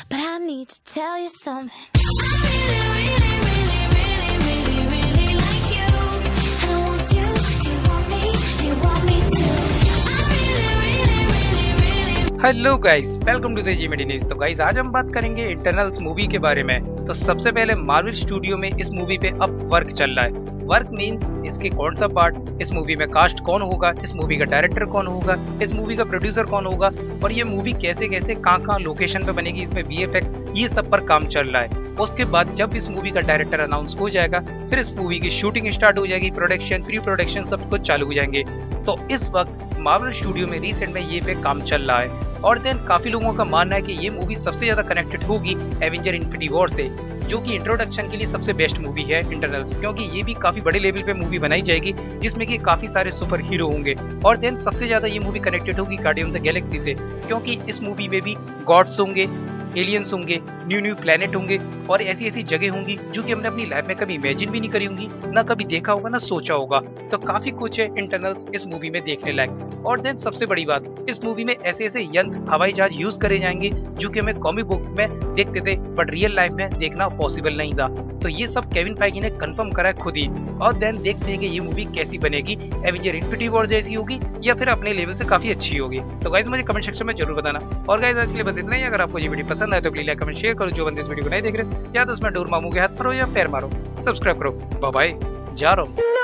but I need to tell you something. Hello guys, welcome to the Zee News. तो guys, आज हम बात करेंगे इंटरनल्स मूवी के बारे में। तो सबसे पहले मार्वल स्टूडियो में इस मूवी पे अब वर्क चल रहा है। वर्क मींस इसके कौन सा पार्ट, इस मूवी में कास्ट कौन होगा, इस मूवी का डायरेक्टर कौन होगा, इस मूवी का प्रोड्यूसर कौन होगा, और ये मूवी कैसे कैसे कहाँ लोकेशन पे बनेगी, इसमें वीएफएक्स, ये सब पर काम चल रहा है। उसके बाद जब इस मूवी का डायरेक्टर अनाउंस हो जाएगा, फिर इस मूवी की शूटिंग स्टार्ट हो जाएगी, प्रोडक्शन, प्री प्रोडक्शन सब कुछ चालू हो जाएंगे। तो इस वक्त मार्वल स्टूडियो में रिसेंट में ये पे काम चल रहा है। और देन काफी लोगों का मानना है कि ये मूवी सबसे ज्यादा कनेक्टेड होगी एवेंजर इन्फिनिटी वॉर से, जो कि इंट्रोडक्शन के लिए सबसे बेस्ट मूवी है इंटरनल्स, क्योंकि ये भी काफी बड़े लेवल पे मूवी बनाई जाएगी जिसमें कि काफी सारे सुपर हीरो होंगे। और देन सबसे ज्यादा ये मूवी कनेक्टेड होगी गार्डियन ऑफ द गैलेक्सी से, क्योंकि इस मूवी में भी गॉड्स होंगे, एलियंस होंगे, न्यू प्लेनेट होंगे, और ऐसी ऐसी जगह होंगी जो कि हमने अपनी लाइफ में कभी इमेजिन भी नहीं करी होंगी, ना कभी देखा होगा, ना सोचा होगा। तो काफी कुछ है इंटरनल्स इस मूवी में देखने लायक। और देन सबसे बड़ी बात, इस मूवी में ऐसे ऐसे यंत्र हवाई जहाज यूज करे जाएंगे जो कि हमें कॉमिक बुक में देखते थे, बट रियल लाइफ में देखना पॉसिबल नहीं था। तो ये सब केविन फाइगी ने कंफर्म करा है खुद ही। और देन देखते हैं कि ये मूवी कैसी बनेगी, एवेंजर इन्फिनिटी वॉर जैसी होगी या फिर अपने लेवल से काफी अच्छी होगी। तो गाइस, मुझे कमेंट सेक्शन में जरूर बताना। और गाइस, आज के लिए बस इतना ही। अगर आपको ये वीडियो पसंद आए तो प्लीज लाइक, कमेंट, शेयर करो। जो बंदे इस वीडियो को नहीं देख रहे, या तो उसमें डोर मामू के हाथ मारो या पैर मारो, सब्सक्राइब करो। बाय बाय, जा रहा हूँ।